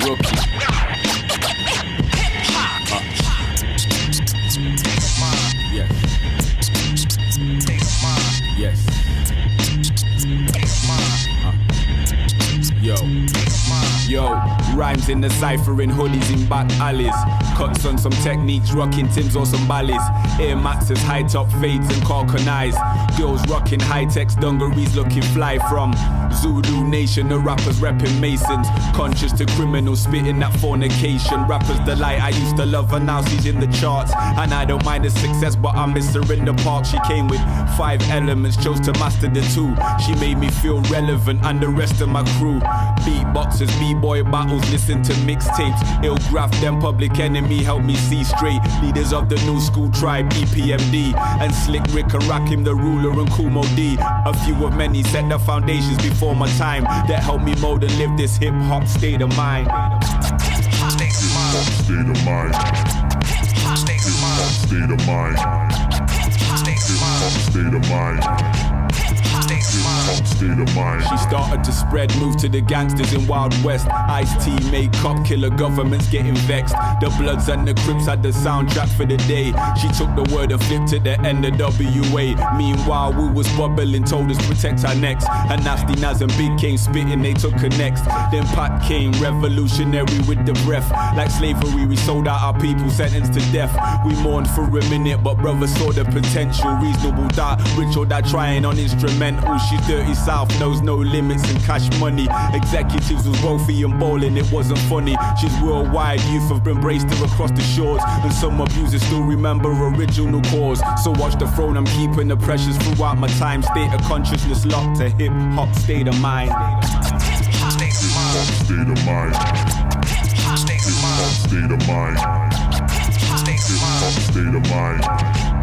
Rookie. Yes. Yes. Yo, rhymes in the cypher in hoodies in back alleys. Cuts on some techniques, rocking Timbs or some Ballies. Air Maxes, high top fades and Carcon eyes. Girls rocking high-techs, dungarees looking fly from Zulu Nation. The rappers repping Masons, conscious to criminals, spitting that fornication. Rappers delight, I used to love her, now she's in the charts. And I don't mind the success, but I miss her in the park. She came with 5 elements, chose to master the 2. She made me feel relevant and the rest of my crew. Beatboxers, b-boy battles, listen to mixtapes. Ill graph them, Public Enemy help me see straight. Leaders of the new school tribe, EPMD. And Slick Rick and Rakim the ruler and Kumo D. A few of many set the foundations before my time that helped me mold and live this hip-hop state of mind. Hip-hop state of mind. Hip-hop state of mind. Hip-hop state of mind. State of mind. She started to spread, moved to the gangsters in Wild West. Ice-T made cop killer, governments getting vexed. The Bloods and the Crips had the soundtrack for the day. She took the word and flipped it, the NWA. Meanwhile, we was bubbling, told us protect our necks. And Nasty Naz and Big came spitting, they took her next. Then Pat came, revolutionary with the breath. Like slavery, we sold out our people, sentenced to death. We mourned for a minute, but brothers saw the potential. Reasonable doubt, rich or die trying on instrumental. She's dirty south, knows no limits and cash money. Executives was wealthy and bowling, it wasn't funny. She's worldwide, youth have embraced her across the shores. And some abusers still remember original cause. So watch the throne, I'm keeping the pressures throughout my time. State of consciousness locked to hip-hop state of mind. Hip-hop state of mind. Hip-hop state of mind. Hip-hop state of mind. Hip-hop state of mind.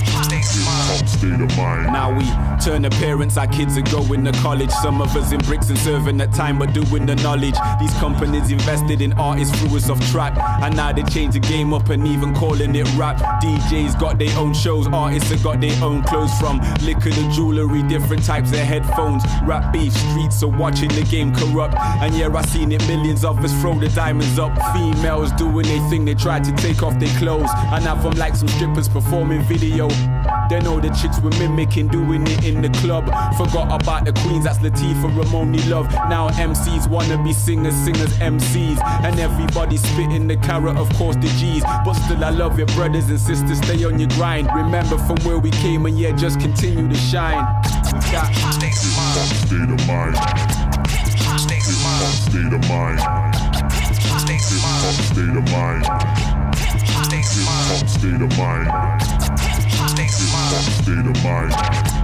Now we turn appearance, our kids are going to college. Some of us in bricks and serving that time but doing the knowledge. These companies invested in artists, threw us off track. And now they change the game up and even calling it rap. DJs got their own shows, artists have got their own clothes. From liquor to jewelry, different types of headphones. Rap beef, streets are watching the game corrupt. And yeah, I seen it, millions of us throw the diamonds up. Females doing their thing, they try to take off their clothes. And have them like some strippers performing video. Then all the chicks were mimicking, doing it in the club. Forgot about the queens, that's Latifah, Ramoni Love. Now MCs wanna be singers, singers MCs. And everybody spitting the carrot, of course the G's. But still I love your brothers and sisters, stay on your grind. Remember from where we came and yeah, just continue to shine. Hip-hop state of mind. Hip-hop state of mind. Hip-hop state of mind. Hip-hop state of mind. Hip-hop state of mind. State of mind.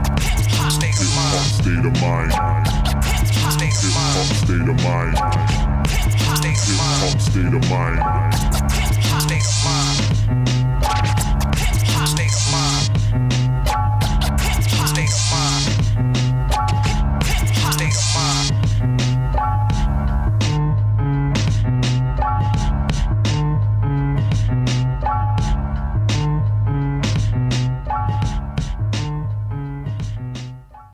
State of mind. State of mind. State of mind.